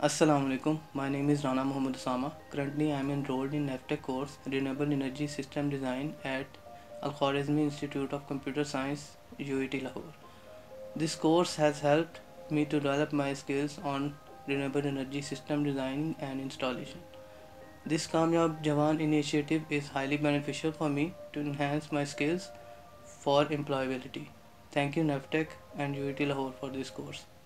Assalamu alaikum. My name is Rana Muhammad Osama. Currently, I am enrolled in NAFTEC course Renewable Energy System Design at Al Khwarizmi Institute of Computer Science, UET Lahore. This course has helped me to develop my skills on renewable energy system design and installation. This Kamyab Jawan initiative is highly beneficial for me to enhance my skills for employability. Thank you NAFTEC and UET Lahore for this course.